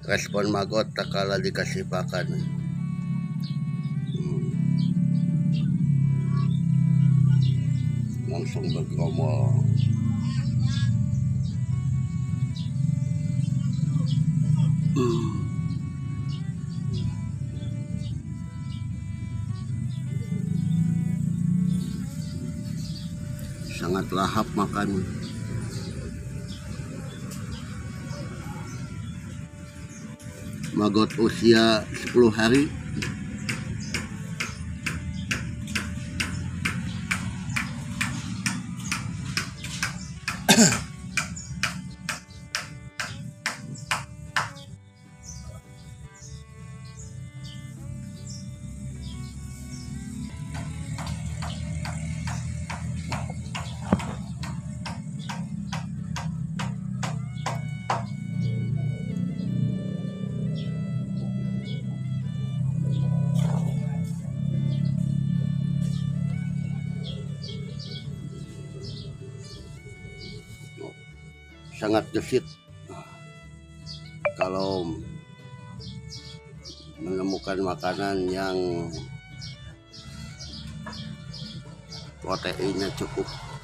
respon magot tak kala dikasih pakan. Langsung bergerombol. Sangat lahap makan. Magot usia 10 hari. Sangat gesit kalau menemukan makanan yang proteinnya cukup.